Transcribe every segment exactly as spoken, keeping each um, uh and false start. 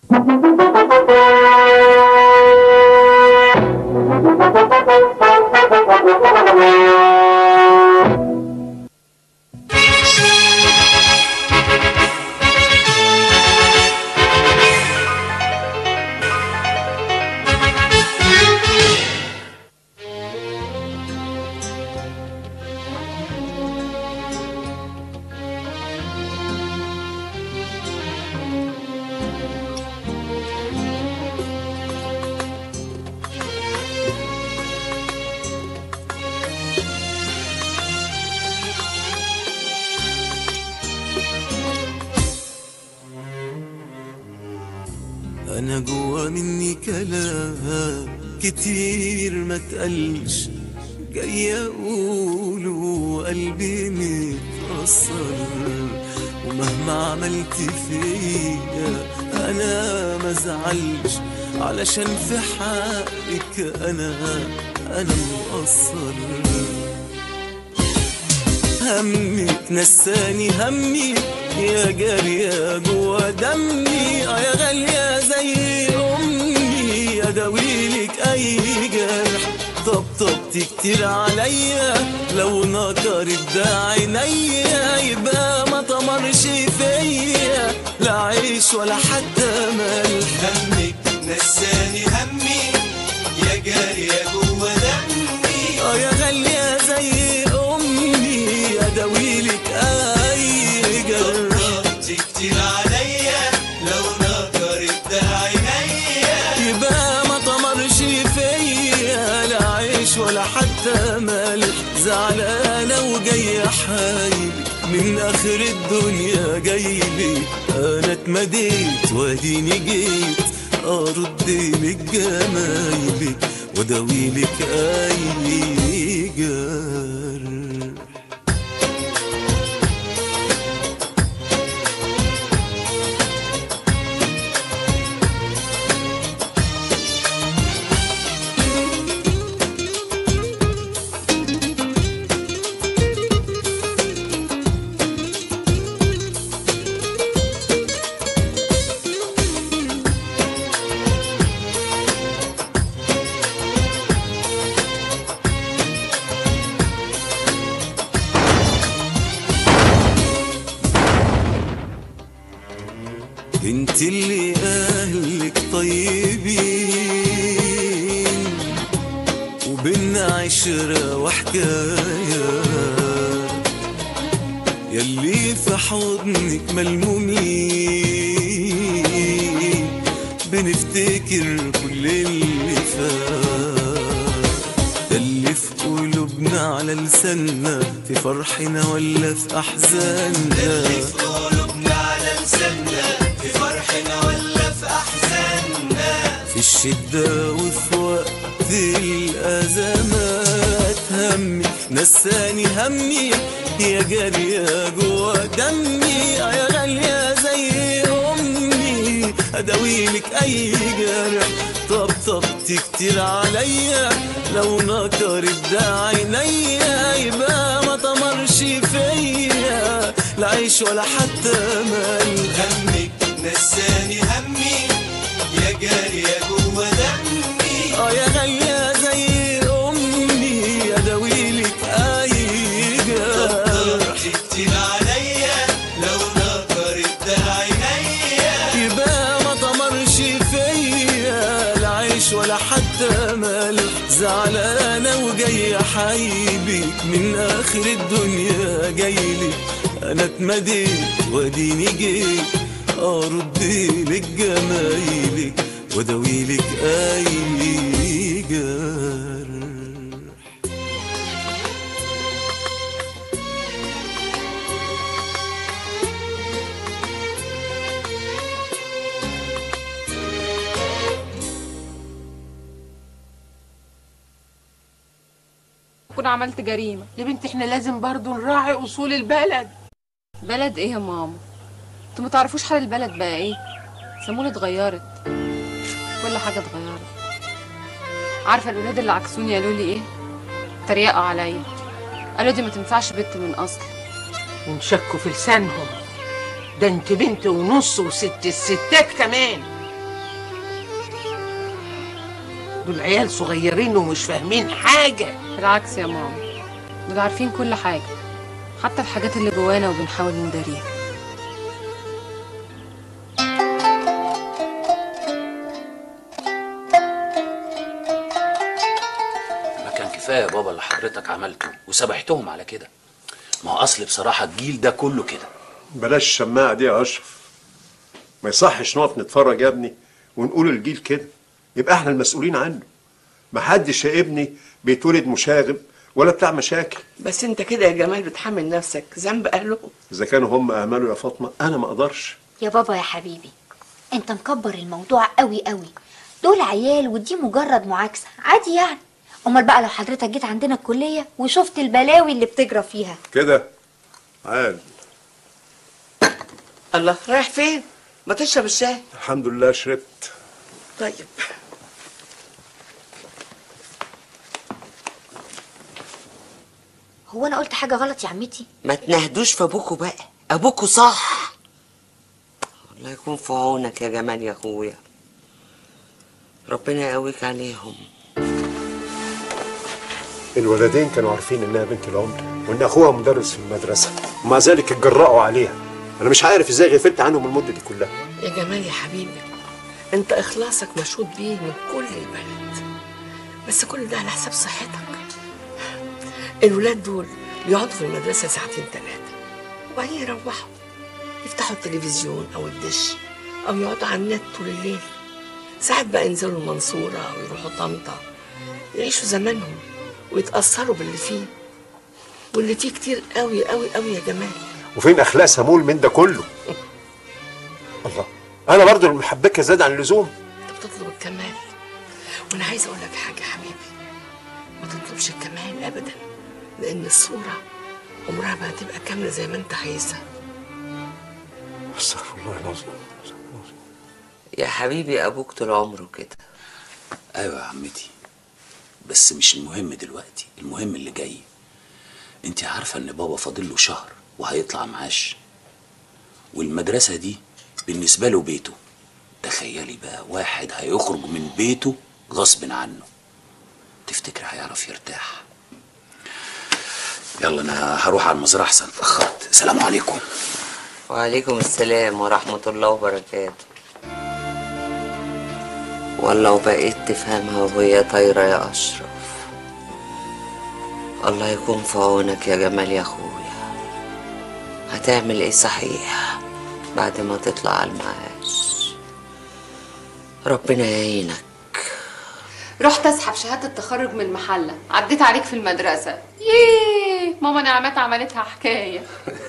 أنا جوا مني كلام كتير ما تقلش، جاي أقوله وقلبي متأثر، ومهما عملت فيا أنا ما زعلش، علشان في حقك أنا أنا مقصر. همك نساني همي يا جارية جوا دمي، اه يا غالية زي أمي، يا داويلك أي جرح طبطبتي كتير عليا، لو نكرت ده عينيا يبقى ما طمرش فيا لا عيش ولا حتى ملح. همك نساني همي يا جارية جوا دمي، اه يا غالية زي أمي، يا داويلك أي جرح طبطبتي كتير عليا، لو نكرت ده عينيا يبقى ما طمرش فيا لا عيش ولا حتى ملح. زعلانة وجاية حايبك من آخر الدنيا جايبك، أنا اتمديت واديني جيت أرد لك جمايلك وداويلك أي جرح. انت اللي اهلك طيبين وبينا عشرة وحكاية، يلي في حضنك ملمومين بنفتكر كل اللي فات، اللي في قلوبنا على لساننا في فرحنا ولا في احزاننا، اللي في قلوبنا على لساننا في فرحنا ولا في أحزاننا، في الشدة وفي وقت الأزمات. همي نساني همي يا جارية جوا دمي، يا غالية زي أمي، أداويلك أي جرح طبطبتي كتير عليا، لو نكرت ده عينيا يبقى ما طمرش فيا لا عيش ولا حتى مال. همك نساني همي يا جارية جوا دمي، اه يا غالية زي أمي، يا داويلك أي جرح طبطبتي كتير عليا، لو نكرت ده عينيا يبقى ما طمرش فيا لا عيش ولا حتى ملح. زعلانة وجاية حايبك من آخر الدنيا جايلك، أنا اتمديت واديني جيت أرد لك جمايلك وداويلك أي جرح. كنت عملت جريمة يا بنتي احنا لازم برضو نراعي اصول البلد. بلد ايه يا ماما؟ انتوا ما تعرفوش حال البلد بقى ايه؟ سمونة اتغيرت، كل حاجة اتغيرت. عارفة الولاد اللي عكسوني قالوا لي ايه؟ تريقوا عليا، قالوا دي ما تنفعش بنت من اصل. ونشكوا في لسانهم، ده انت بنت ونص وست الستات كمان. دول عيال صغيرين ومش فاهمين حاجة. بالعكس يا ماما، دول عارفين كل حاجة، حتى الحاجات اللي جوانا وبنحاول نداريها. ما كان كفايه يا بابا اللي حضرتك عملته وسبحتهم على كده؟ ما هو اصل بصراحه الجيل ده كله كده. بلاش الشماعه دي يا اشرف، ما يصحش نقف نتفرج يا ابني ونقول الجيل كده، يبقى احنا المسؤولين عنه. ما حدش يا ابني بيتولد مشاغب ولا بتاع مشاكل. بس انت كده يا جمال بتحمل نفسك ذنب اهلهم. اذا كانوا هم اهملوا يا فاطمه انا ما اقدرش. يا بابا يا حبيبي، انت مكبر الموضوع قوي قوي. دول عيال ودي مجرد معاكسه عادي يعني. امال بقى لو حضرتك جيت عندنا الكليه وشفت البلاوي اللي بتجرى فيها كده عال. الله، رايح فين؟ ما تشرب الشاي. الحمد لله شربت. طيب هو انا قلت حاجه غلط يا عمتي؟ ما تنهدوش في ابوكوا بقى، ابوكوا صح. الله يكون في عونك يا جمال يا اخويا، ربنا يقويك عليهم. الولدين كانوا عارفين انها بنت العمر وان اخوها مدرس في المدرسه، ومع ذلك اتجرأوا عليها. انا مش عارف ازاي غفلت عنهم المده دي كلها. يا جمال يا حبيبي، انت اخلاصك مشهود بيه من كل البلد، بس كل ده على حساب صحتك. الولاد دول بيقعدوا في المدرسه ساعتين ثلاثه وبعدين يروحوا يفتحوا التلفزيون او الدش او يقعدوا على النت طول الليل. ساعات بقى ينزلوا المنصوره او يروحوا طنطا، يعيشوا زمانهم ويتاثروا باللي فيه، واللي فيه كتير قوي قوي قوي يا جمال. وفين اخلاق سمول من ده كله؟ الله، انا برضو المحبكه زاد عن اللزوم. انت بتطلب الكمال، وانا عايز اقول لك حاجه يا حبيبي، ما تطلبش الكمال ابدا، لان الصوره عمرها ما هتبقى كامله زي ما انت عايزها. استغفر الله العظيم. يا حبيبي ابوك طول عمره كده. ايوه يا عمتي، بس مش المهم دلوقتي، المهم اللي جاي. انت عارفه ان بابا فاضل له شهر وهيطلع معاش، والمدرسه دي بالنسبه له بيته. تخيلي بقى واحد هيخرج من بيته غصب عنه، تفتكر هيعرف يرتاح؟ يلا انا هروح على المزرعه احسن اتاخرت. السلام عليكم. وعليكم السلام ورحمه الله وبركاته. والله وبقيت تفهمها وهي طايره يا اشرف. الله يكون في عونك يا جمال يا اخويا. هتعمل ايه صحيح بعد ما تطلع على المعاش؟ ربنا يعينك. رحت اسحب شهاده التخرج من المحله، عديت عليك في المدرسه. ييه ماما نعمات عملتها حكايه.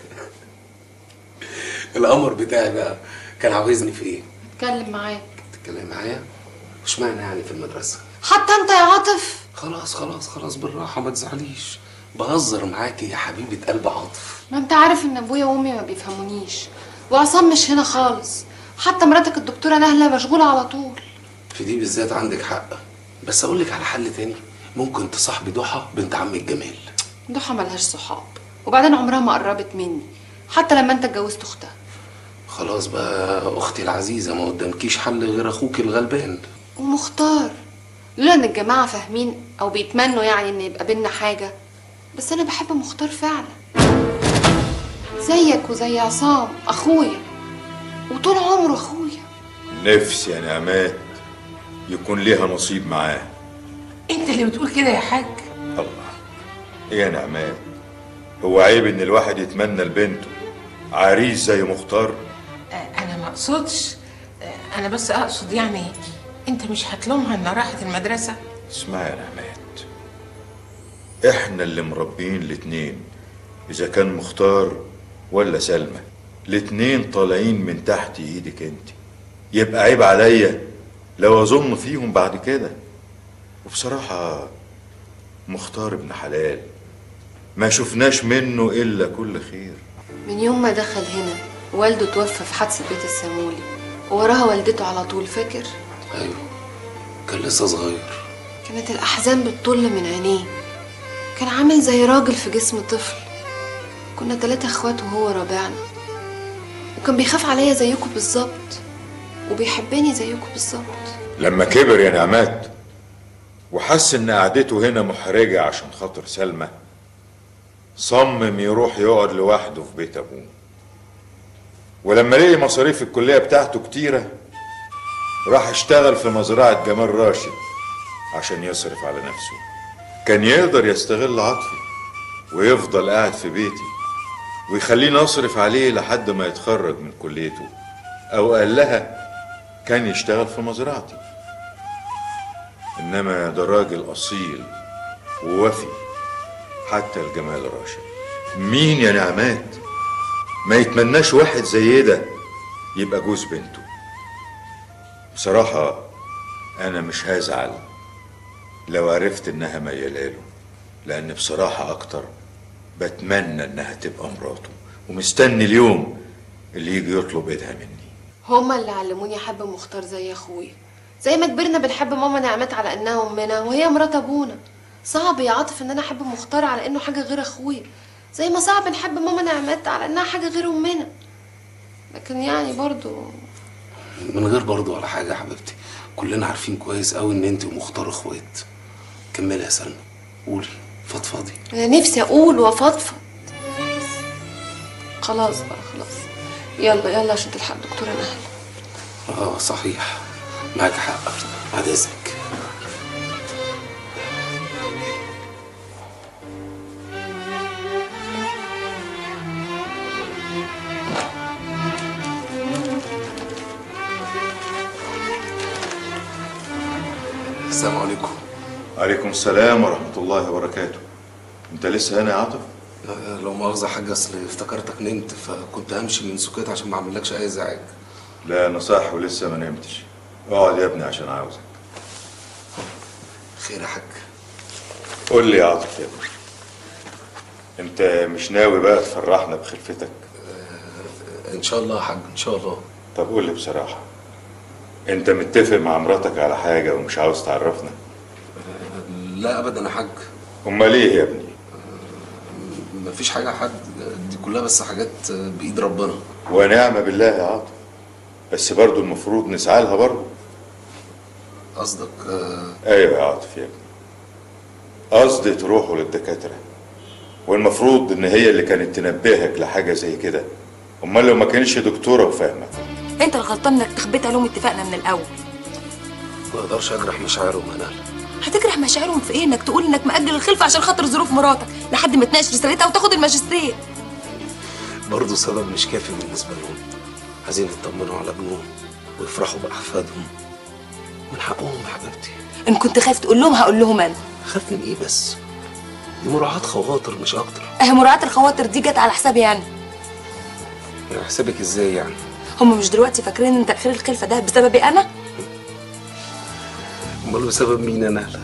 القمر بتاعي بقى كان عاوزني في ايه؟ اتكلم معاك. تتكلم معايا؟ مش معنى يعني في المدرسه؟ حتى انت يا عاطف؟ خلاص خلاص خلاص بالراحه ما تزعليش، بهزر معاكي يا حبيبه قلب عاطف. ما انت عارف ان ابويا وامي ما بيفهمونيش، وعصام مش هنا خالص، حتى مراتك الدكتوره نهله مشغوله على طول. في دي بالذات عندك حق، بس اقول لك على حل تاني، ممكن تصاحبي ضحى بنت عمك جمال. ضحى ملهاش صحاب، وبعدين عمرها ما قربت مني حتى لما انت اتجوزت اختها. خلاص بقى اختي العزيزه، ما قدامكيش حل غير اخوك الغلبان. ومختار، لولا ان الجماعه فاهمين او بيتمنوا يعني ان يبقى بينا حاجه، بس انا بحب مختار فعلا زيك وزي عصام اخويا، وطول عمره اخويا. نفسي يا نعمات يكون ليها نصيب معاه. انت اللي بتقول كده يا حاج. الله، ايه يا نعمات، هو عيب ان الواحد يتمنى لبنته عريس زي مختار؟ انا ما اقصدش، انا بس اقصد يعني انت مش هتلومها انها راحت المدرسه؟ اسمعي يا نعمات، احنا اللي مربيين الاتنين، اذا كان مختار ولا سلمى، الاتنين طالعين من تحت ايدك انت، يبقى عيب عليا لو اظن فيهم بعد كده. وبصراحه مختار ابن حلال، ما شفناش منه الا كل خير. من يوم ما دخل هنا والده توفى في حادثه بيت السمولي، ووراها والدته على طول، فاكر؟ ايوه كان لسه صغير، كانت الاحزان بتطل من عينيه، كان عامل زي راجل في جسم طفل. كنا ثلاثة اخوات وهو رابعنا، وكان بيخاف عليا زيكم بالظبط، وبيحبني زيكم بالظبط. لما كبر يا نعمات وحس ان قعدته هنا محرجة عشان خاطر سلمى، صمم يروح يقعد لوحده في بيت ابوه. ولما لقي مصاريف الكلية بتاعته كتيرة راح اشتغل في مزرعة جمال راشد عشان يصرف على نفسه. كان يقدر يستغل عطفي ويفضل قاعد في بيتي ويخليني اصرف عليه لحد ما يتخرج من كليته، او قال لها كان يشتغل في مزرعتي. انما ده راجل اصيل ووفي حتى الجمال راشد. مين يا نعمات ما يتمناش واحد زي ده يبقى جوز بنته؟ بصراحة انا مش هزعل لو عرفت انها مياله له، لان بصراحة اكتر بتمنى انها تبقى مراته، ومستني اليوم اللي يجي يطلب ايدها مني. هما اللي علموني احب مختار زي اخويا، زي ما كبرنا بنحب ماما نعمات على انها امنا وهي مرات ابونا. صعب يا عاطف ان انا احب مختار على انه حاجه غير اخويا، زي ما صعب نحب ماما نعمات على انها حاجه غير امنا. لكن يعني برضو من غير برضو ولا حاجه يا حبيبتي، كلنا عارفين كويس قوي ان انت ومختار اخوات. كملي يا سلمى، قولي، فضفضي. انا نفسي اقول وافضفض. خلاص بقى خلاص، يلا يلا عشان تلحق الدكتوره نهله. اه صحيح، معاك حق، بعد اذنك. السلام عليكم. عليكم السلام ورحمة الله وبركاته. انت لسه هنا يا عاطف؟ لو مؤاخذة يا حاج، اصل افتكرتك نمت فكنت همشي من سكات عشان ما اعملكش اي ازعاج. لا انا صاحي ولسه ما نمتش. اقعد يا ابني عشان عاوزك. خير يا حاج؟ قول لي يا عاطف يا ابني، انت مش ناوي بقى تفرحنا بخلفتك؟ آه ان شاء الله يا حاج، ان شاء الله. طب قول لي بصراحة، انت متفق مع مراتك على حاجة ومش عاوز تعرفنا؟ آه لا ابدا يا حاج. امال ايه يا ابني؟ آه مفيش حاجة يا حاج، دي كلها بس حاجات بايد ربنا. ونعم بالله يا عاطف، بس برضو المفروض نسعى لها برضو. قصدك آه... ايوه يا عاطف يا ابني، قصدي تروحوا للدكاترة، والمفروض ان هي اللي كانت تنبهك لحاجة زي كده. امال لو ما كانتش دكتورة وفاهمة؟ انت الغلطان انك تخبيتها لهم، اتفقنا من الاول. ما اقدرش اجرح مشاعرهم يا نهله. هتجرح مشاعرهم في ايه؟ انك تقول انك مأجل الخلفه عشان خاطر ظروف مراتك لحد ما تناقش رسالتها وتاخد الماجستير. برضه سبب مش كافي بالنسبه لهم. عايزين يطمنوا على ابنهم ويفرحوا باحفادهم، من حقهم يا حبيبتي. ان كنت خايف تقول لهم هقول لهم انا. خاف من ايه بس؟ دي مراعاة خواطر مش اكتر. اهي مراعاة الخواطر دي جت على حسابي يعني. يعني حسابك ازاي يعني؟ هم مش دلوقتي فاكرين ان تأخير الخلفه ده بسببي انا؟ امال بسبب مين يا نهله؟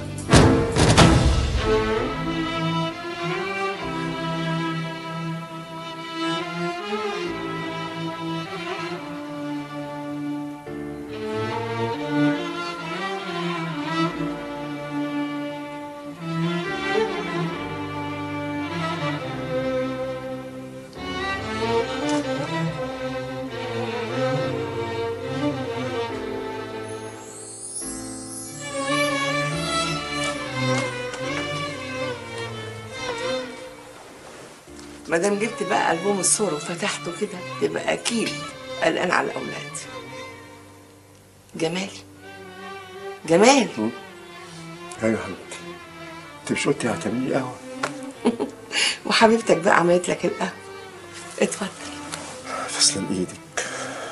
ما دام جبت بقى ألبوم الصور وفتحته كده تبقى اكيد قلقان على الاولاد. جمال جمال ايوه حبيبتي، انت مش قلتي هتعملي قهوه؟ وحبيبتك بقى عملت لك القهوه، اتفضل. تسلم ايدك.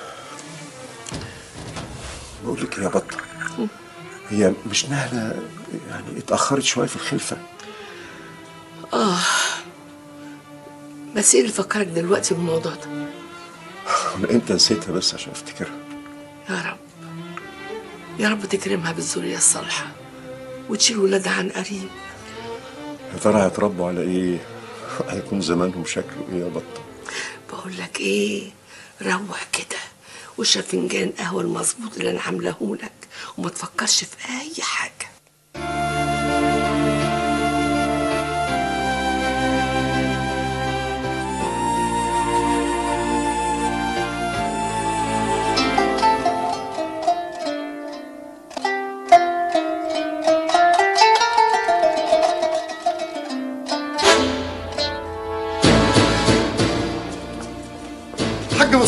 بقول لك يا بطه، هي مش نهله يعني اتاخرت شويه في الخلفه؟ اه بس ايه اللي فكرك دلوقتي بالموضوع ده؟ انا امتى نسيتها بس عشان افتكرها؟ يا رب يا رب تكرمها بالذريه الصالحه وتشيل ولادها عن قريب. يا ترى هيتربوا على ايه؟ هيكون زمانهم شكله ايه يا بطه؟ بقول لك ايه، روح كده واشرب فنجان قهوه المظبوط اللي انا عاملاه لك وما تفكرش في اي حاجه.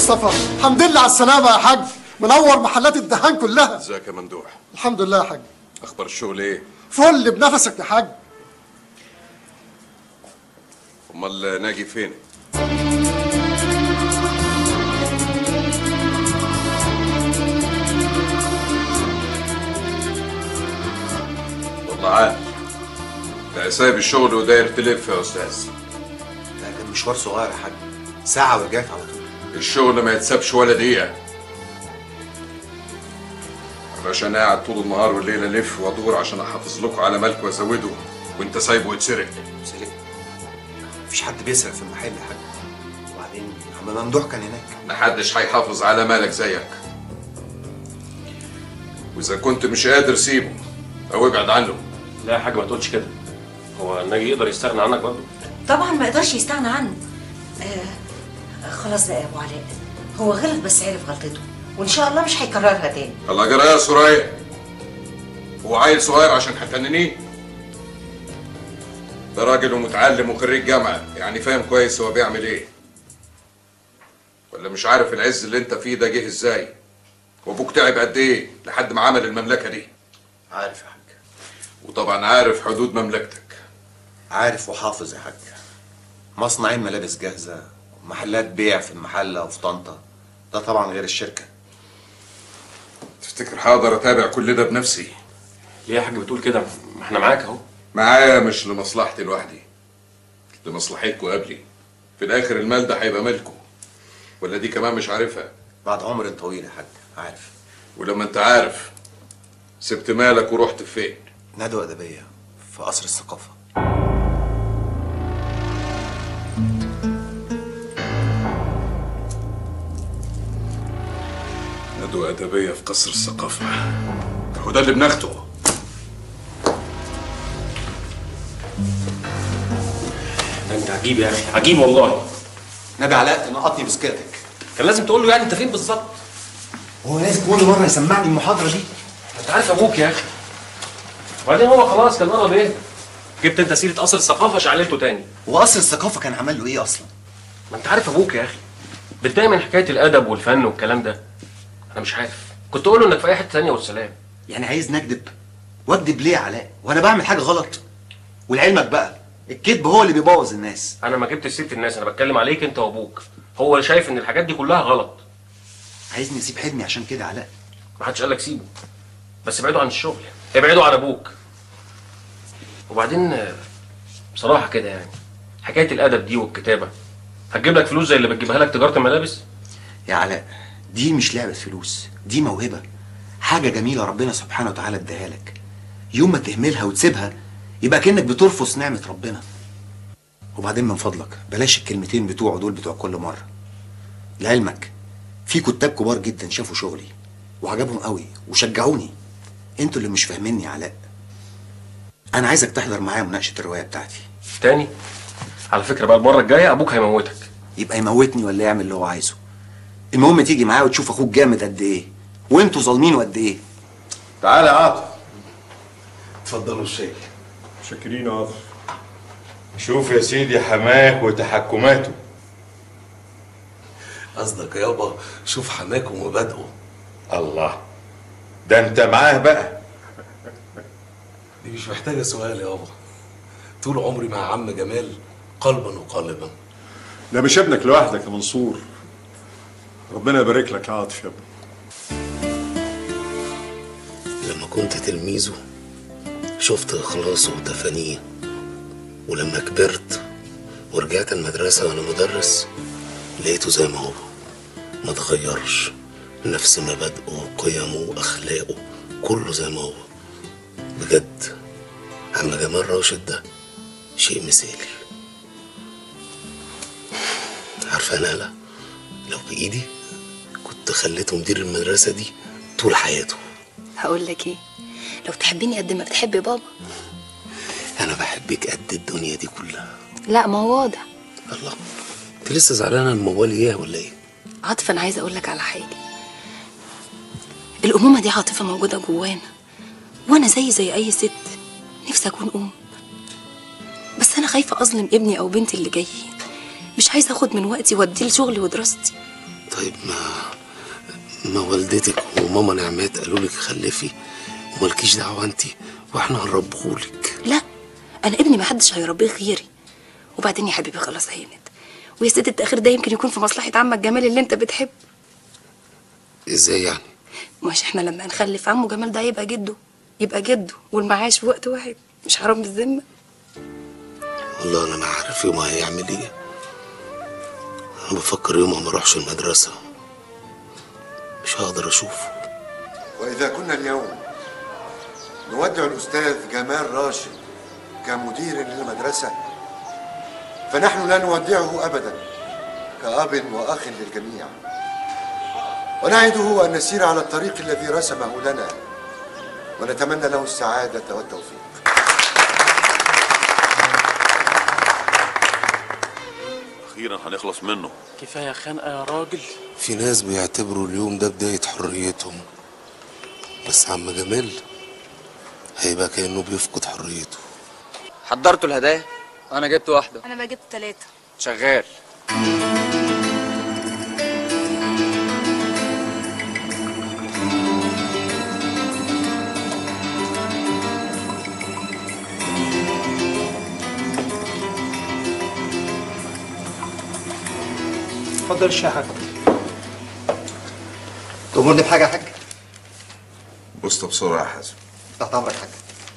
مصطفى، الحمد لله على السلامة يا حاج، منور محلات الدهان كلها. ازيك يا ممدوح؟ الحمد لله يا حاج. اخبار الشغل ايه؟ فل بنفسك يا حاج. امال ناجي فين؟ والله عارف ده سايب الشغل وداير تلف يا استاذ. ده كان مشوار صغير يا حاج، ساعة ورجعت على طول. الشغل ما يتسابش ولا دقيقة. عشان قاعد طول النهار والليل الف وادور عشان احافظ لكم على مالك وازوده وانت سايبه يتسرق. سرق؟ مفيش حد بيسرق في المحل يا حاج. وبعدين عم ممدوح كان هناك. محدش هيحافظ على مالك زيك. واذا كنت مش قادر سيبه او ابعد عنه. لا يا حاج ما تقولش كده. هو ناجي يقدر يستغنى عنك برضه؟ طبعا ما يقدرش يستغنى عنه. آه خلاص بقى يا ابو علاء، هو غلط بس عرف غلطته وان شاء الله مش هيكررها تاني. الله جرى يا سرايا، هو عيل صغير عشان هتننيه؟ ده راجل ومتعلم وخريج جامعه، يعني فاهم كويس هو بيعمل ايه. ولا مش عارف العز اللي انت فيه ده جه ازاي؟ وابوك تعب قد ايه لحد ما عمل المملكه دي؟ عارف يا حاج. وطبعا عارف حدود مملكتك. عارف وحافظ يا حاج. مصنعين ملابس جاهزه ومحلات بيع في المحله وفي طنطا، ده طبعا غير الشركه. تفتكر هقدر اتابع كل ده بنفسي؟ ليه يا حاج بتقول كده؟ ما احنا معاك اهو. معايا مش لمصلحتي لوحدي، لمصلحتكم قبلي. في الاخر المال ده هيبقى ملكه. ولا دي كمان مش عارفها؟ بعد عمر طويل يا حاج عارف. ولما انت عارف سبت مالك ورحت فين؟ ندوة أدبية في قصر الثقافة. ندوة أدبية في قصر الثقافة، هو ده اللي بناخده. انت عجيب يا اخي، عجيب والله. نبي علاء نقطني بسكتك. كان لازم تقول له يعني انت فين بالظبط. هو لازم كل مرة يسمعني المحاضرة دي؟ انت عارف ابوك يا اخي. وبعدين هو خلاص كان قرب ايه؟ جبت انت سيرة قصر الثقافة شعلته تاني. وقصر الثقافة كان عمل له ايه أصلا؟ ما انت عارف ابوك يا اخي. بتضايق من حكاية الأدب والفن والكلام ده. أنا مش عارف، كنت أقول له إنك في أي حتة تانية والسلام. يعني عايزني أكدب؟ وأكدب ليه يا علاء؟ وأنا بعمل حاجة غلط؟ ولعلمك بقى الكذب هو اللي بيبوظ الناس. أنا ما جبتش سيرة الناس، أنا بتكلم عليك أنت وأبوك. هو اللي شايف إن الحاجات دي كلها غلط. عايزني أسيب حلمي عشان كده يا علاء؟ ما حدش قال لك سيبه. بس ابعدوا عن الشغل، ابعدوا عن أبوك. وبعدين بصراحة كده يعني حكاية الأدب دي والكتابة هتجيب لك فلوس زي اللي بتجيبها لك تجارة الملابس؟ يا علاء دي مش لعبة فلوس، دي موهبة، حاجة جميلة ربنا سبحانه وتعالى اداها لك. يوم ما تهملها وتسيبها يبقى كأنك بترفض نعمة ربنا. وبعدين من فضلك بلاش الكلمتين بتوعه دول بتوع كل مرة. لعلمك في كتاب كبار جدا شافوا شغلي وعجبهم قوي وشجعوني. انتوا اللي مش فاهميني يا علاء. انا عايزك تحضر معايا مناقشة الرواية بتاعتي. تاني؟ على فكرة بقى المرة الجاية ابوك هيموتك. يبقى يموتني ولا يعمل اللي هو عايزه. المهم تيجي معايا وتشوف اخوك جامد قد ايه وانتوا ظالمينه قد ايه. تعالى يا عاطف. اتفضلوا الشاي. شاكرين يا عاطف. شوف يا سيدي حماك وتحكماته. قصدك يابا شوف حماك ومبادئه. الله، ده انت معاه بقى. دي مش محتاجه سؤال يابا، طول عمري مع عم جمال قلبا وقالبا. ده مش ابنك لوحدك يا منصور، ربنا يبارك لك يا عاطف يا ابني. لما كنت تلميذه شفت اخلاصه وتفانيه، ولما كبرت ورجعت المدرسه وانا مدرس لقيته زي ما هو ما اتغيرش، نفس مبادئه وقيمه واخلاقه كله زي ما هو. بجد عم جمال راشد ده شيء مثالي. عارفه انا لا لو بايدي كنت خليته مدير المدرسه دي طول حياته. هقول لك ايه، لو تحبيني قد ما بتحبي بابا. انا بحبك قد الدنيا دي كلها. لا ما هو واضح. الله، انت لسه زعلانه من موال ايه ولا ايه؟ عاطفه انا عايزه اقول لك على حاجه. الامومه دي عاطفه موجوده جوانا، وانا زي زي اي ست نفسي اكون ام، بس انا خايفه اظلم ابني او بنتي اللي جايين. مش عايزه اخد من وقتي واديه لشغلي ودراستي. طيب ما ما والدتك وماما نعمات قالوا لك خلفي ومالكيش دعوه انت، واحنا هنربهولك. لا، انا ابني ما حدش هيربيه غيري. وبعدين يا حبيبي خلاص هينت، ويا ست التاخير ده يمكن يكون في مصلحه عمك جمال اللي انت بتحبه. ازاي يعني؟ مش احنا لما نخلف عمه جمال ده يبقى جده، يبقى جده والمعاش في وقت واحد، مش حرام بالذمه؟ والله انا ما عارف يوم هيعمل ايه. انا بفكر يوم ما اروحش المدرسه، مش هقدر اشوفه. وإذا كنا اليوم نودع الأستاذ جمال راشد كمدير للمدرسة، فنحن لا نودعه أبدا كأب وأخ للجميع، ونعده أن نسير على الطريق الذي رسمه لنا، ونتمنى له السعادة والتوفيق. أخيرا هنخلص منه. كفاية خنقة يا راجل. في ناس بيعتبروا اليوم ده بداية حريتهم، بس عم جمال هيبقى كأنه بيفقد حريته. حضرتوا الهدايا؟ أنا جبت واحدة. أنا بقى جبت ثلاثة. شغال. اتفضل الشاي يا حاج. تأمرني بحاجة يا حاج؟ بص بسرعة يا حازم. تحت أمرك يا حاج.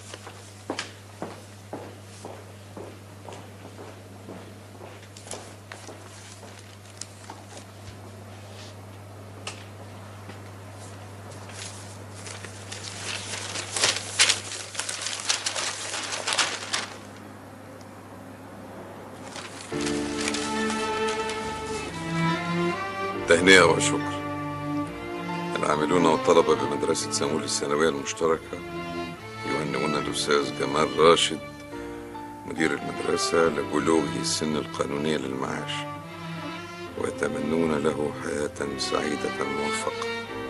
تهنئة وشكر. العاملون والطلبة بمدرسة سمول الثانوية المشتركة يهنئون الأستاذ جمال راشد مدير المدرسة لبلوغه السن القانوني للمعاش، ويتمنون له حياة سعيدة موفقة.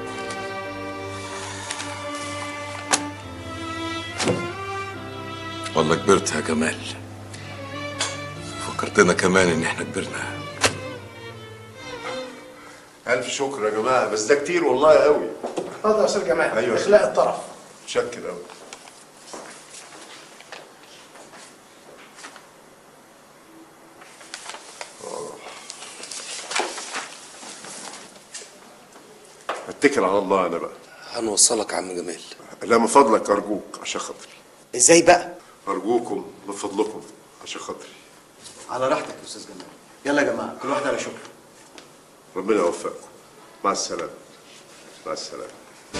والله كبرت يا جمال، فكرتنا كمان ان احنا كبرنا. ألف شكر يا جماعة، بس ده كتير والله قوي. اتفضل يا أستاذ جمال. أيوة إخلاء الطرف. متشكر قوي. اتكل على الله أنا بقى. هنوصلك عم جمال. لا من فضلك أرجوك عشان خاطري. ازاي بقى؟ أرجوكم من فضلكم عشان خاطري. على راحتك يا أستاذ جمال. يلا يا جماعة كل واحد على شكر. ربنا يوفقكم. مع السلامة. مع السلامة.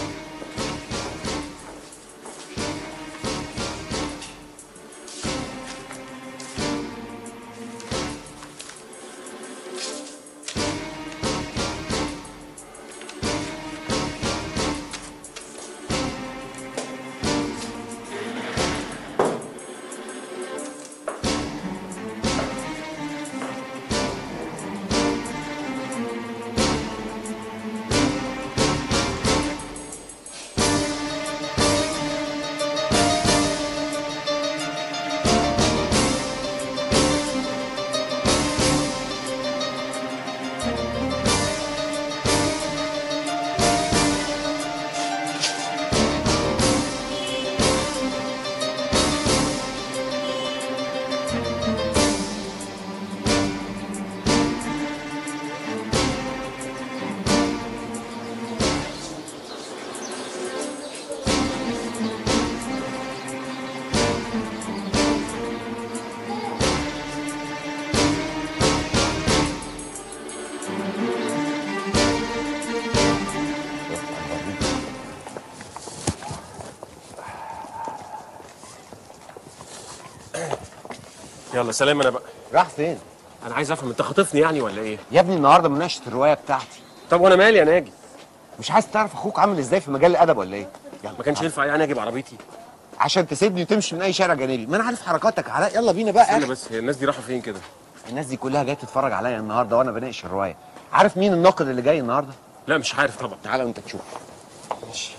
يلا سلام. انا بقى راح فين؟ انا عايز افهم، انت خاطفني يعني ولا ايه؟ يا ابني النهارده مناقشه الروايه بتاعتي. طب وانا مالي يا ناجي؟ مش عايز تعرف اخوك عامل ازاي في مجال الادب ولا ايه؟ يلا ما كانش ينفع يعني اجي بعربيتي عشان تسيبني وتمشي من اي شارع جانبي؟ ما انا عارف حركاتك يا علاء. يلا بينا بقى. استنى بس، هي الناس دي راحوا فين كده؟ الناس دي كلها جايه تتفرج عليا النهارده وانا بناقش الروايه. عارف مين الناقد اللي جاي النهارده؟ لا مش عارف طبعا. تعالى وانت تشوف. ماشي.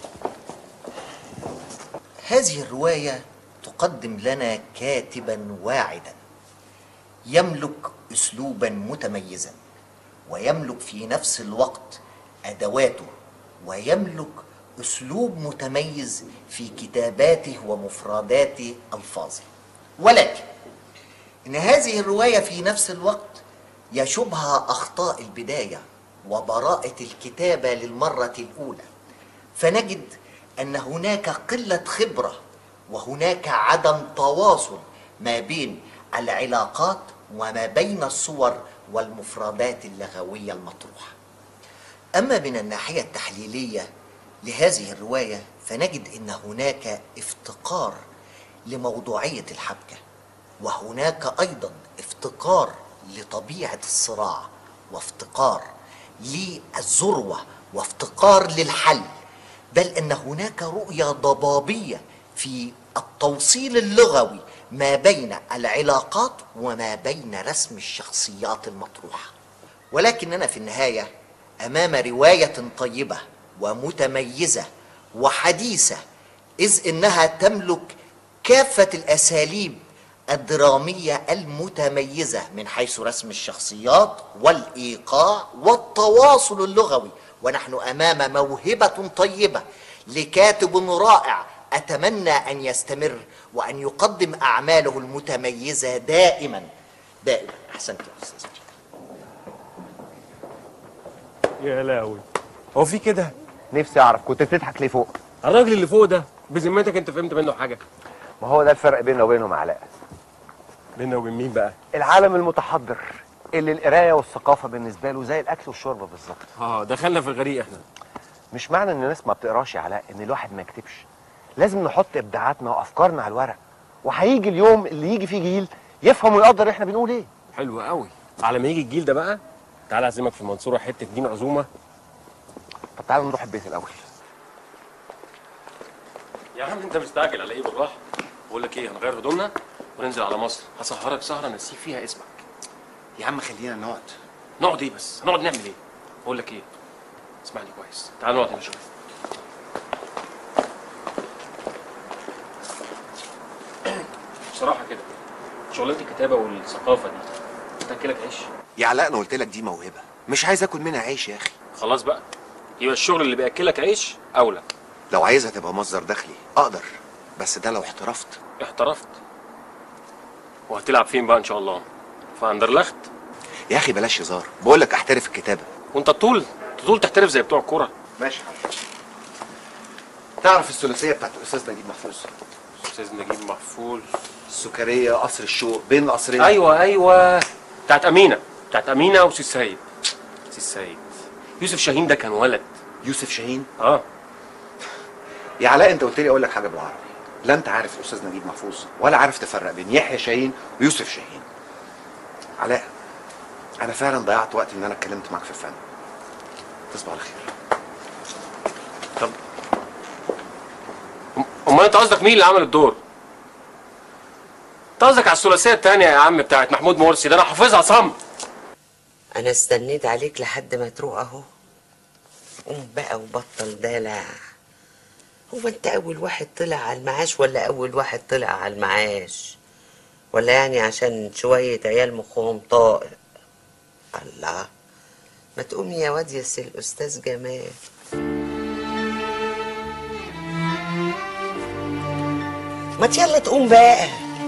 هذه الرواية تقدم لنا كاتبا واعدا يملك أسلوبا متميزا ويملك في نفس الوقت أدواته، ويملك أسلوب متميز في كتاباته ومفردات ألفاظه. ولكن إن هذه الرواية في نفس الوقت يشوبها أخطاء البداية وبراءة الكتابة للمرة الأولى، فنجد أن هناك قلة خبرة وهناك عدم تواصل ما بين العلاقات وما بين الصور والمفردات اللغوية المطروحة. أما من الناحية التحليلية لهذه الرواية فنجد أن هناك افتقار لموضوعية الحبكة، وهناك أيضا افتقار لطبيعة الصراع، وافتقار للذروة، وافتقار للحل، بل أن هناك رؤية ضبابية في التوصيل اللغوي ما بين العلاقات وما بين رسم الشخصيات المطروحة. ولكننا في النهاية أمام رواية طيبة ومتميزة وحديثة، إذ إنها تملك كافة الأساليب الدرامية المتميزة من حيث رسم الشخصيات والإيقاع والتواصل اللغوي. ونحن أمام موهبة طيبة لكاتب رائع أتمنى أن يستمر وأن يقدم أعماله المتميزة دائما دائما. أحسنت يا أستاذ. يا لاوي، هو في كده؟ نفسي اعرف كنت بتضحك ليه فوق؟ الراجل اللي فوق ده بذمتك انت فهمت منه حاجه؟ ما هو ده الفرق بيننا وبينهم علاء. بيننا وبين مين بقى؟ العالم المتحضر اللي القرايه والثقافه بالنسبه له زي الاكل والشرب بالظبط. اه دخلنا في الغريق احنا. مش معنى ان الناس ما بتقراش يا علاء ان الواحد ما يكتبش. لازم نحط ابداعاتنا وافكارنا على الورق، وهيجي اليوم اللي يجي فيه جيل يفهم ويقدر احنا بنقول ايه. حلو قوي. على ما يجي الجيل ده بقى تعالى اعزمك في المنصوره حته دين عزومه. طب تعالى نروح البيت الاول. يا عم انت مستعجل على ايه؟ بالراحه. بقول لك ايه، هنغير هدومنا وننزل على مصر، هسهرك سهره نسيب فيها اسمك. يا عم خلينا نقعد. نقعد ايه بس؟ نقعد نعمل ايه؟ بقول لك ايه، اسمعني كويس، تعال نقعد هنا شويه. بصراحه كده شغلانه الكتابه والثقافه دي بتاكلك عيش؟ يا علاء انا قلت لك دي موهبه، مش عايز اكل منها عيش يا اخي. خلاص بقى، يبقى الشغل اللي بياكلك عيش اولى. لو عايزها تبقى مصدر دخلي اقدر، بس ده لو احترفت. احترفت؟ وهتلعب فين بقى ان شاء الله؟ في اندرلخت؟ يا اخي بلاش هزار، بقول لك احترف الكتابه. وانت الطول تطول تحترف زي بتوع الكوره. ماشي حاضر. تعرف الثلاثيه بتاعت الاستاذ نجيب محفوظ؟ استاذ نجيب محفوظ، السكريه، قصر الشوق، بين القصرين. ايوه ايوه بتاعت امينه، بتاعت امينه وسي السيد. سي السيد يوسف شاهين ده كان ولد. يوسف شاهين؟ اه. يا علاء انت قلت لي اقول لك حاجه بالعربي، لا انت عارف الاستاذ نجيب محفوظ ولا عارف تفرق بين يحيى شاهين ويوسف شاهين. علاء انا فعلا ضيعت وقت ان انا اتكلمت معاك في الفن. تصبح على خير. طب امال انت قصدك مين اللي عمل الدور؟ انت قصدك على الثلاثيه الثانيه يا عم بتاعت محمود مرسي، ده انا حافظها صم. انا استنيت عليك لحد ما تروق اهو. قوم بقى وبطل دلع. هو انت اول واحد طلع على المعاش ولا اول واحد طلع على المعاش؟ ولا يعني عشان شويه عيال مخهم طائق؟ الله، ما تقومي يا واد يا سي الاستاذ جمال. ما يلا تقوم بقى.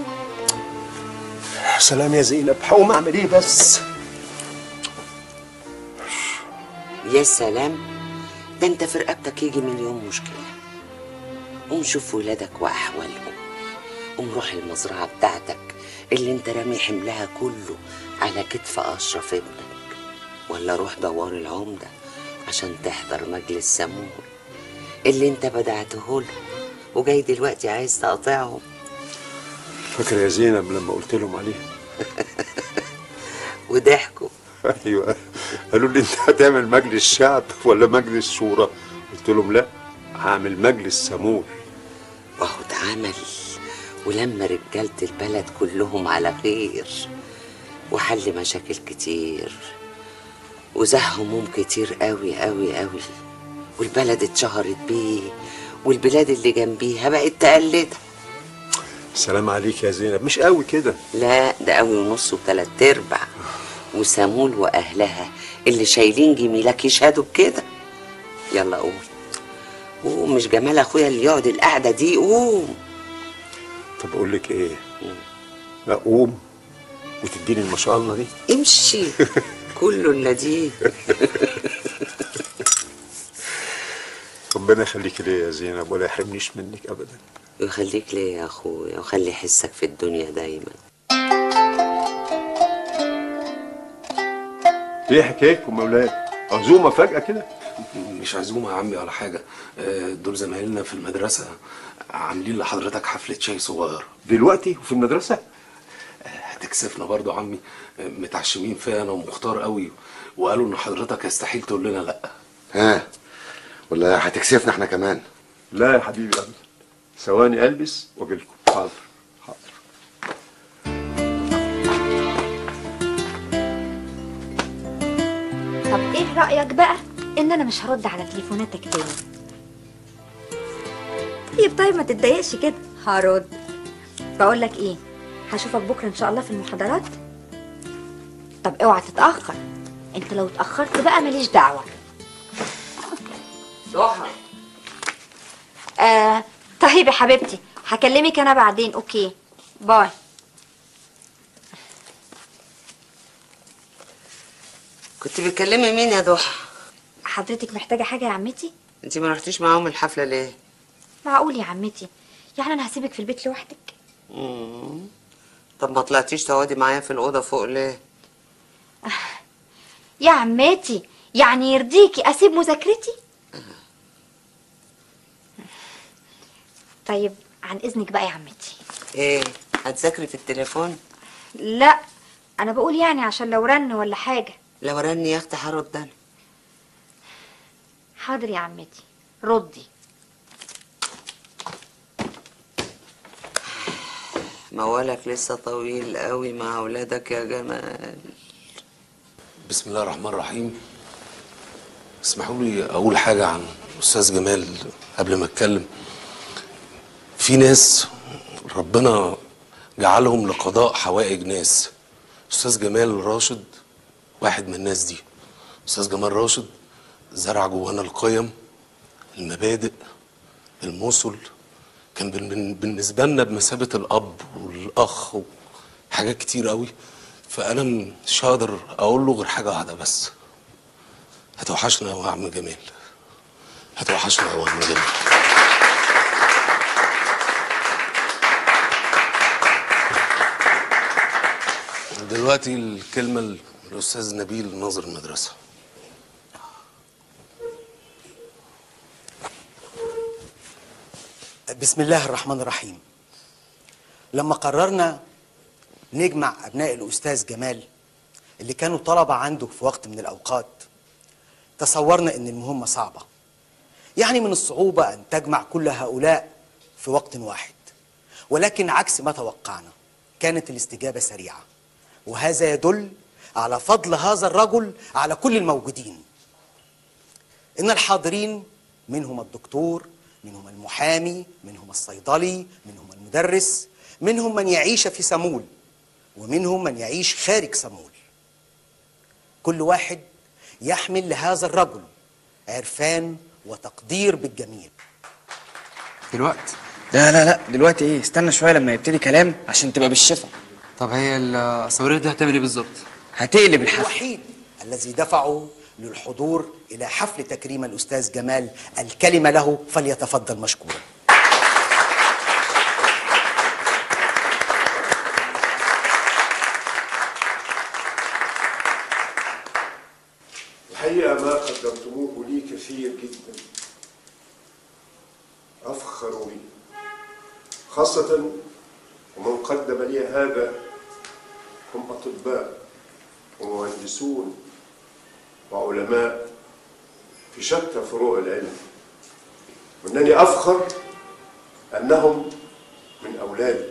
سلام يا زينب، هقوم اعمل ايه بس؟ يا سلام، ده انت في رقبتك يجي مليون مشكله. قوم شوف ولادك واحوالهم، قوم روح المزرعه بتاعتك اللي انت رامي حملها كله على كتف اشرف ابنك، ولا روح دوار العمده عشان تحضر مجلس سمون اللي انت بدعته له وجاي دلوقتي عايز تقاطعهم. فاكر يا زينب لما قلت لهم عليها؟ وضحكوا. ايوه، قالوا لي انت هتعمل مجلس شعب ولا مجلس شورى؟ قلت لهم لا، هعمل مجلس سمون. وهو اتعمل، ولما رجالة البلد كلهم على خير، وحل مشاكل كتير، وزه هموم كتير قوي قوي قوي، والبلد اتشهرت بيه، والبلاد اللي جنبيها بقت تقلدها. سلام عليك يا زينب، مش قوي كده. لا ده قوي ونص وتلات ارباع. وسامول واهلها اللي شايلين جميلك يشهدوا بكده. يلا قوم قوم، مش جمال اخويا اللي يقعد القعده دي، قوم. طب اقول لك ايه؟ لا قوم وتديني ما شاء الله دي. امشي كله الا دي. ربنا يخليك ليا يا زينب ولا يحرمنيش منك ابدا. ويخليك ليا يا اخويا وخلي حسك في الدنيا دايما. ايه حكايتكم يا ولاد؟ عزومه فجأة كده؟ مش عزومة يا عمي ولا حاجة، دول زمايلنا في المدرسة عاملين لحضرتك حفلة شاي صغيرة. دلوقتي وفي المدرسة؟ هتكسفنا برضو يا عمي، متعشمين فيا انا ومختار قوي، وقالوا ان حضرتك يستحيل تقول لنا لا. ها ولا هتكسفنا احنا كمان؟ لا يا حبيبي ابدا. ثواني البس واجيلكم. حاضر حاضر. طب ايه رأيك بقى ان انا مش هرد على تليفوناتك تاني؟ طيب طيب ما تتضايقش كده، هرد. بقول لك ايه، هشوفك بكره ان شاء الله في المحاضرات. طب اوعى تتأخر، انت لو اتأخرت بقى ماليش دعوة. ضحى. آه طيب يا حبيبتي، هكلمك انا بعدين. اوكي باي. كنت بتكلمي مين يا ضحى؟ حضرتك محتاجة حاجة يا عمتي؟ انت ما رحتيش معاهم الحفلة ليه؟ معقول يا عمتي؟ يعني انا هسيبك في البيت لوحدك؟ مم. طب ما طلعتيش تقعدي معايا في الأوضة فوق ليه؟ يا عمتي يعني يرضيكي اسيب مذاكرتي؟ طيب عن اذنك بقى يا عمتي. ايه هتذاكري في التليفون؟ لا انا بقول يعني عشان لو رن ولا حاجة. لو رن يا اختي هرد انا. حاضر يا عمتي ردي. موالك لسه طويل قوي مع اولادك يا جمال. بسم الله الرحمن الرحيم. اسمحوا لي اقول حاجه عن استاذ جمال قبل ما اتكلم. في ناس ربنا جعلهم لقضاء حوائج ناس. استاذ جمال راشد واحد من الناس دي. استاذ جمال راشد زرع جوانا القيم، المبادئ، المثل. كان بالنسبه لنا بمثابه الاب والاخ وحاجات كتير قوي. فانا مش هقدر اقول له غير حاجه واحده بس، هتوحشنا يا عم جمال، هتوحشنا يا عم جمال. دلوقتي الكلمه للاستاذ نبيل ناظر المدرسه. بسم الله الرحمن الرحيم. لما قررنا نجمع أبناء الأستاذ جمال اللي كانوا طلبة عنده في وقت من الأوقات، تصورنا إن المهمة صعبة. يعني من الصعوبة أن تجمع كل هؤلاء في وقت واحد، ولكن عكس ما توقعنا كانت الاستجابة سريعة، وهذا يدل على فضل هذا الرجل على كل الموجودين. إن الحاضرين منهم الدكتور، منهم المحامي، منهم الصيدلي، منهم المدرس، منهم من يعيش في سمول، ومنهم من يعيش خارج سمول. كل واحد يحمل لهذا الرجل عرفان وتقدير بالجميل. دلوقتي؟ لا لا لا دلوقتي ايه؟ استنى شويه لما يبتدي كلام عشان تبقى بالشفا. طب هي الصواريخ دي هتعمل ايه بالظبط؟ هتقلب الحفل. الوحيد الذي دفعه للحضور إلى حفل تكريم الأستاذ جمال الكلمة له، فليتفضل مشكورا. الحقيقة ما قدمتموه لي كثير جدا، أفخر به، خاصة ومن قدم لي هذا هم أطباء ومهندسون وعلماء في شتى فروع العلم، وأنني أفخر أنهم من أولادي.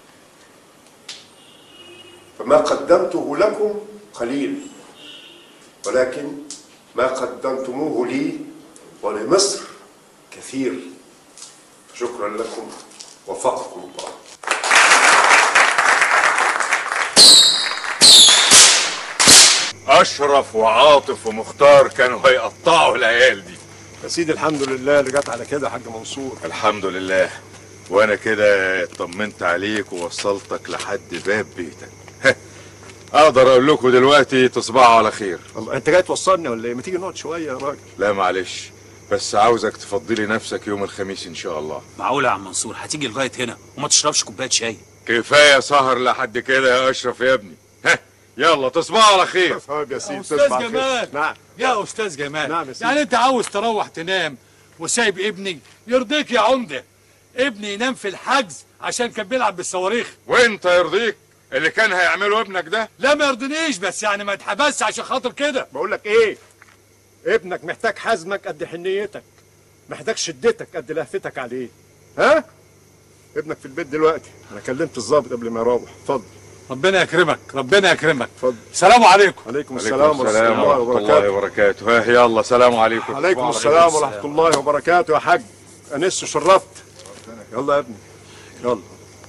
فما قدمته لكم قليل، ولكن ما قدمتموه لي ولمصر كثير. شكرا لكم، وفقكم الله. اشرف وعاطف ومختار كانوا هيقطعوا العيال دي. يا سيدي الحمد لله اللي جت على كده يا حاج منصور. الحمد لله. وانا كده اطمنت عليك ووصلتك لحد باب بيتك. اقدر اقول لكم دلوقتي تصبحوا على خير. الله، انت جاي توصلني ولا ايه؟ ما تيجي نقعد شويه يا راجل. لا معلش، بس عاوزك تفضلي نفسك يوم الخميس ان شاء الله. معقول يا عم منصور هتيجي لغايه هنا وما تشربش كوبايه شاي؟ كفايه سهر لحد كده يا اشرف يا ابني. ها يلا تصبحوا على خير. طيب يا سيدي. استاذ جمال. نعم يا استاذ جمال. نعم يا سيدي. يعني انت عاوز تروح تنام وسايب ابني؟ يرضيك يا عمده ابني ينام في الحجز عشان كان بيلعب بالصواريخ؟ وانت يرضيك اللي كان هيعمله ابنك ده؟ لا ما يرضينيش، بس يعني ما اتحبسش عشان خاطر كده. بقول لك ايه، ابنك محتاج حزمك قد حنيتك، محتاج شدتك قد لهفتك عليه. ها؟ ابنك في البيت دلوقتي، انا كلمت الضابط قبل ما يروح. اتفضل. ربنا يكرمك، ربنا يكرمك. اتفضل. السلام عليكم. عليكم السلام ورحمه الله وبركاته. وبركاته. ها يلا سلام عليكم. عليكم السلام ورحمه الله وبركاته يا حاج. انس شرفت. يلا يا ابني يلا.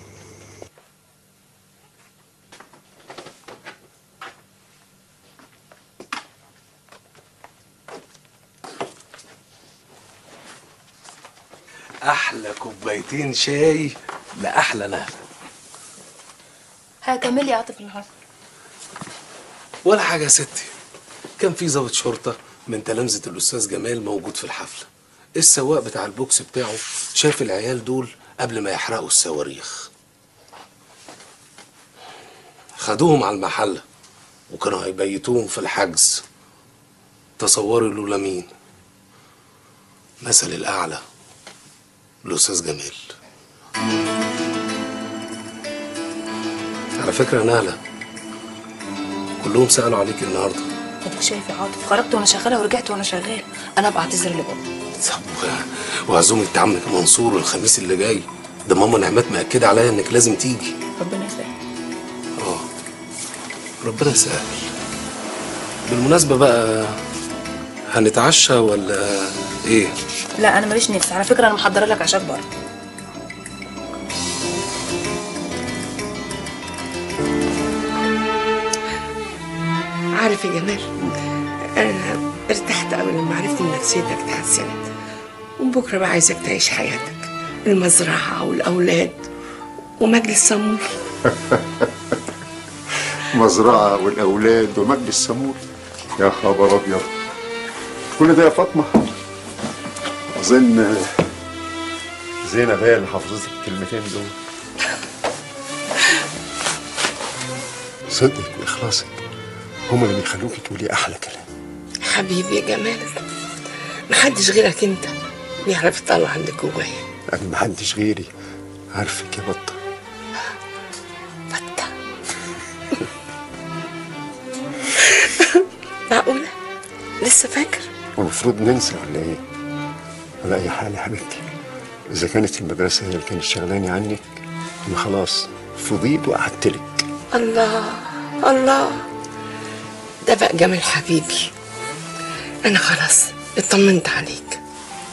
احلى كوبايتين شاي لاحلى نهله. هكملي يا عاطف اللي حصل. ولا حاجه يا ستي، كان في ضابط شرطه من تلامذه الاستاذ جمال موجود في الحفله. السواق بتاع البوكس بتاعه شاف العيال دول قبل ما يحرقوا الصواريخ، خدوهم على المحله وكانوا هيبيتوهم في الحجز. تصوروا لولا مين؟ مثل الاعلى الاستاذ جمال. على فكره نهله، كلهم سالوا عليك النهارده. انت شايف يا عاطف، خرجت وانا شغاله ورجعت وانا شغال. انا ابقى اعتذر لبابا. وعزومة عمك منصور الخميس اللي جاي ده، ماما نعمات مأكدة عليا انك لازم تيجي. ربنا يسهل. اه ربنا يسهل. بالمناسبة بقى، هنتعشى ولا ايه؟ لا انا ماليش نفس، على فكره انا محضره لك عشاك بره. عارف يا جمال، انا ارتحت قوي لما عرفت ان نفسيتك اتحسنت، وبكره بقى عايزك تعيش حياتك، المزرعه والاولاد ومجلس سمور. مزرعه والاولاد ومجلس سمور؟ يا خبر ابيض، كل ده يا فاطمه؟ اظن زينب هي اللي حافظت الكلمتين دول. صدق واخلاصك هما اللي بيخلوكي تقولي احلى كلام. حبيبي يا جمال، محدش غيرك انت بيعرف يطلع عندك جوايا. انا محدش غيري عارفك يا بطه. بطه؟ معقوله لسه فاكر؟ المفروض ننسى ولا ايه؟ على اي حال يا حبيبتي، اذا كانت المدرسه هي اللي كانت شغلاني عنك، انا خلاص فضيت وقعدتلك. الله الله، ده بقى جمال حبيبي. انا خلاص اطمنت عليك.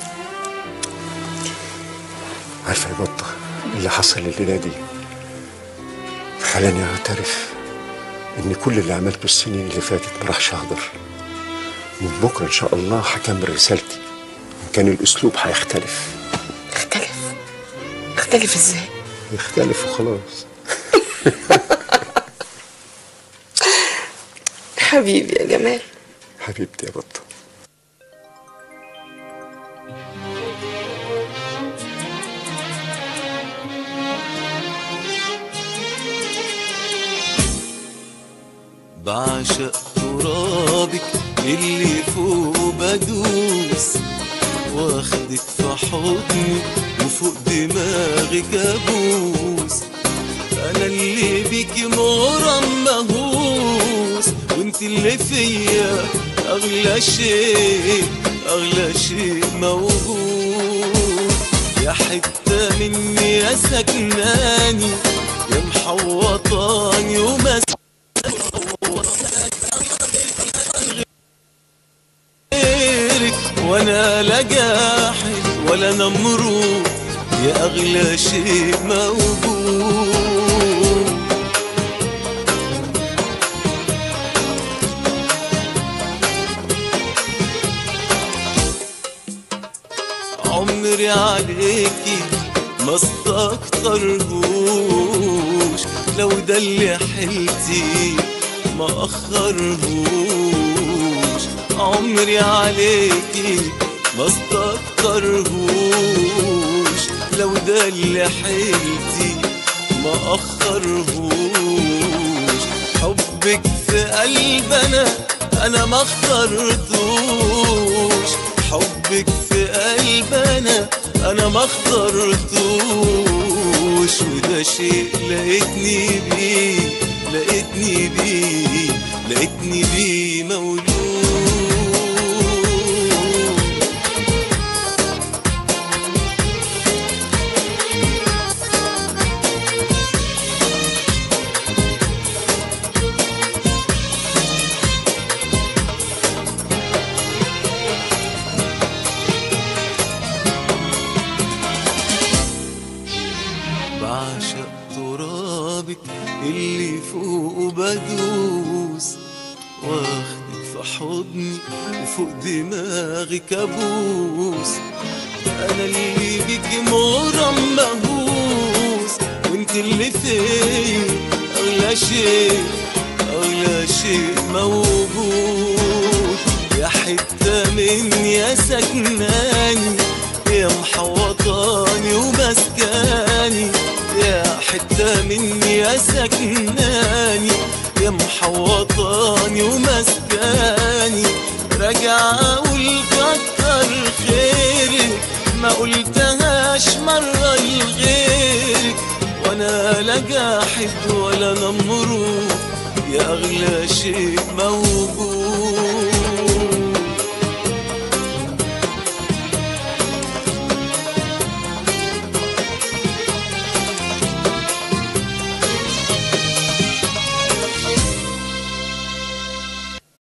عارفه يا بطه، اللي حصل الليله دي خلاني اعترف ان كل اللي عملته السنين اللي فاتت ما راحش اهدر. من بكره ان شاء الله هكمل رسالتي، كان الاسلوب هيختلف. اختلف؟ اختلف ازاي؟ يختلف وخلاص. حبيبي يا جمال. حبيبتي يا بطه. بعشق ترابك اللي فوق بدوس، واخدك في حضني وفوق دماغك ابوس. انا اللي بيكي مغرم مهووس، وانت اللي فيا اغلى شيء اغلى شيء موجود. يا حتة مني يا سكناني، يا محوطاني ومس وانا لا جاحد ولا نمرود، يا اغلى شيء موجود. عمري عليكي ما استكترهوش، لو ده اللي حيلتي ما اخرهوش، عمري عليكي ما استكترهوش، لو ده اللي حيلتي ما اخرهوش، حبك في قلبنا انا ما اخترتوش، حبك في قلبنا انا ما اخترتوش، وده شيء لقيتني بيه لقيتني بيه لقيتني بيه مولود. بعشق ترابك اللي فوقه بدوس، واخدك في حضني وفوق دماغك ابوس، انا اللي بيكي مغرم مهووس، وانت اللي فيا اغلى شيء اغلى شيء موجود، يا حتة مني يا سكناني يا محوطاني ومسكاني، يا حتة مني يا سكناني يا محوطاني ومسكاني، راجع اقول كتر خيرك ما قلتهاش مرة لغيرك، وانا لا جاحد ولا نمرود يا اغلى شيء موجود.